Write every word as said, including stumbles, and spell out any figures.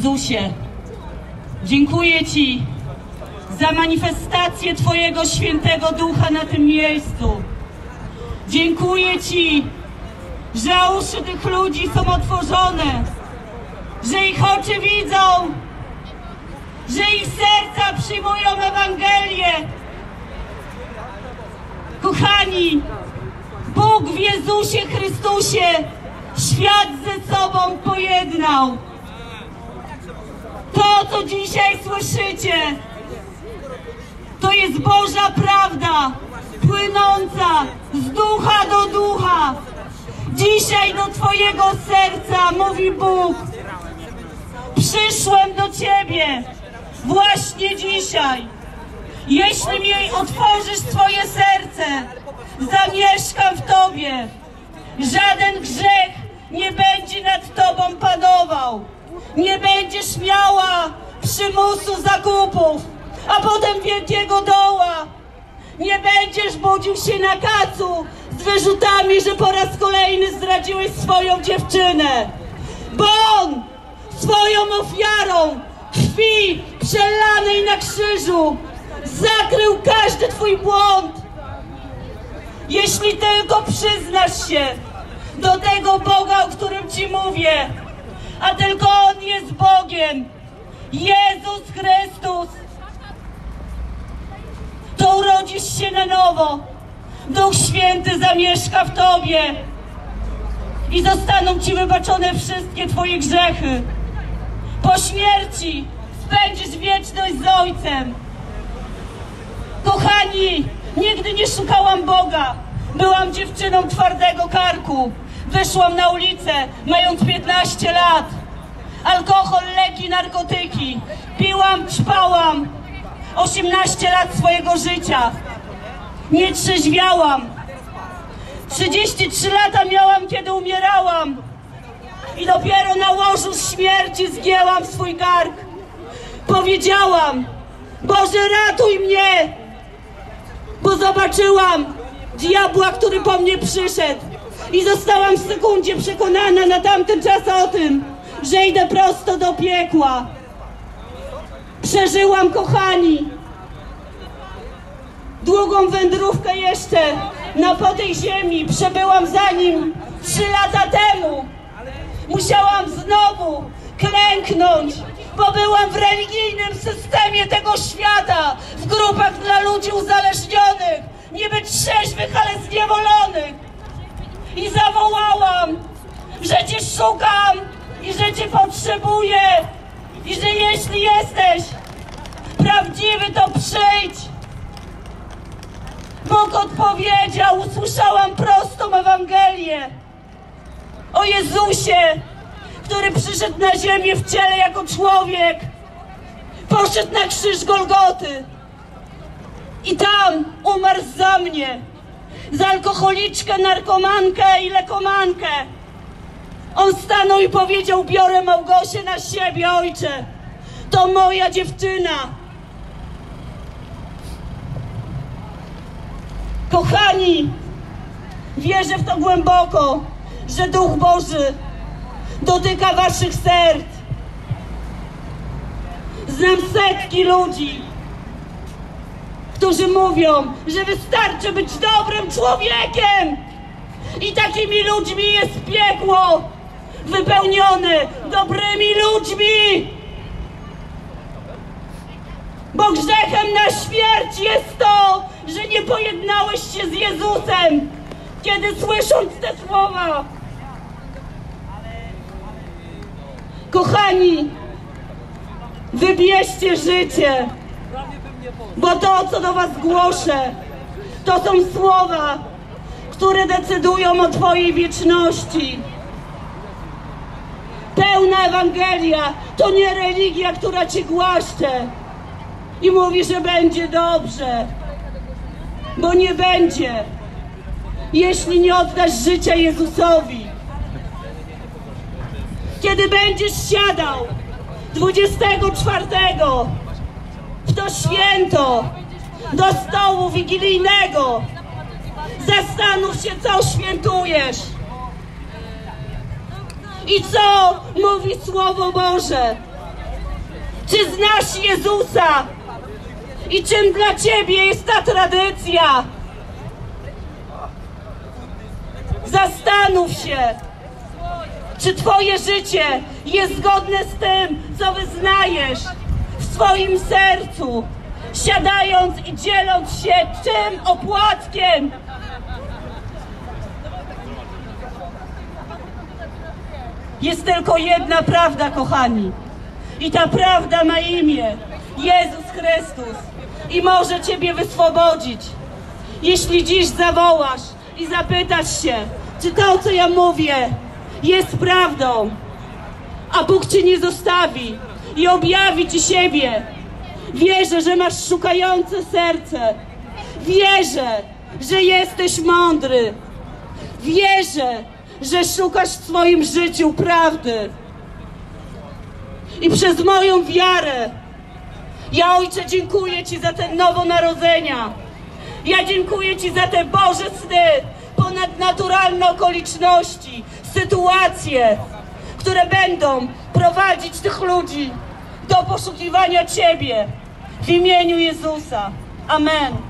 Jezusie, dziękuję Ci za manifestację Twojego Świętego Ducha na tym miejscu. Dziękuję Ci, że uszy tych ludzi są otworzone, że ich oczy widzą, że ich serca przyjmują Ewangelię. Kochani, Bóg w Jezusie Chrystusie świat ze sobą pojednał. To, co dzisiaj słyszycie, to jest Boża prawda, płynąca z ducha do ducha. Dzisiaj do Twojego serca mówi Bóg: przyszłem do Ciebie właśnie dzisiaj. Jeśli mi otworzysz Twoje serce, zamieszkam w Tobie. Żaden grzech nie będzie nad Tobą panował. Nie będziesz miała przymusu zakupów, a potem wielkiego doła. Nie będziesz budził się na kacu z wyrzutami, że po raz kolejny zdradziłeś swoją dziewczynę. Bo On swoją ofiarą krwi przelanej na krzyżu zakrył każdy Twój błąd. Jeśli tylko przyznasz się do tego Boga, o którym Ci mówię, a tylko On jest Bogiem, Jezus Chrystus, to urodzisz się na nowo. Duch Święty zamieszka w Tobie i zostaną Ci wybaczone wszystkie Twoje grzechy. Po śmierci spędzisz wieczność z Ojcem. Kochani, nigdy nie szukałam Boga. Byłam dziewczyną twardego karku. Wyszłam na ulicę, mając piętnaście lat. Alkohol, leki, narkotyki. Piłam, ćpałam. osiemnaście lat swojego życia. Nie trzeźwiałam. trzydzieści trzy lata miałam, kiedy umierałam. I dopiero na łożu śmierci zgięłam swój kark. Powiedziałam: Boże, ratuj mnie! Bo zobaczyłam diabła, który po mnie przyszedł. I zostałam w sekundzie przekonana na tamten czas o tym, że idę prosto do piekła. Przeżyłam, kochani, długą wędrówkę jeszcze na po tej ziemi. Przebyłam za Nim trzy lata temu. Musiałam znowu klęknąć, bo byłam w religijnym systemie tego świata, w grupach dla ludzi uzależnionych, niby trzeźwych, ale zniewolonych. I zawołałam, że Cię szukam i że Cię potrzebuję i że jeśli jesteś prawdziwy, to przyjdź. Bóg odpowiedział, usłyszałam prostą Ewangelię o Jezusie, który przyszedł na ziemię w ciele jako człowiek, poszedł na krzyż Golgoty i tam umarł za mnie, za alkoholiczkę, narkomankę i lekomankę. On stanął i powiedział: biorę Małgosię na siebie, Ojcze, to moja dziewczyna. Kochani, wierzę w to głęboko, że Duch Boży dotyka waszych serc. Znam setki ludzi, którzy mówią, że wystarczy być dobrym człowiekiem. I takimi ludźmi jest piekło wypełnione dobrymi ludźmi. Bo grzechem na śmierć jest to, że nie pojednałeś się z Jezusem, kiedy słysząc te słowa. Kochani, wybierzcie życie, bo to, co do was głoszę, to są słowa, które decydują o twojej wieczności. Pełna Ewangelia to nie religia, która cię głaszcze i mówi, że będzie dobrze, bo nie będzie, jeśli nie oddasz życia Jezusowi. Kiedy będziesz siadał dwudziestego czwartego w to święto do stołu wigilijnego, zastanów się, co świętujesz i co mówi Słowo Boże. Czy znasz Jezusa? I czym dla Ciebie jest ta tradycja? Zastanów się, czy Twoje życie jest zgodne z tym, co wyznajesz w swoim sercu, siadając i dzieląc się czym opłatkiem. Jest tylko jedna prawda, kochani. I ta prawda ma imię Jezus Chrystus i może Ciebie wyswobodzić. Jeśli dziś zawołasz i zapytasz się, czy to, co ja mówię, jest prawdą, a Bóg Cię nie zostawi i objawi Ci siebie. Wierzę, że masz szukające serce. Wierzę, że jesteś mądry. Wierzę, że szukasz w swoim życiu prawdy. I przez moją wiarę, ja, Ojcze, dziękuję Ci za te nowonarodzenia. Ja dziękuję Ci za te Boże sny, ponadnaturalne okoliczności, sytuacje, które będą prowadzić tych ludzi do poszukiwania Ciebie w imieniu Jezusa. Amen.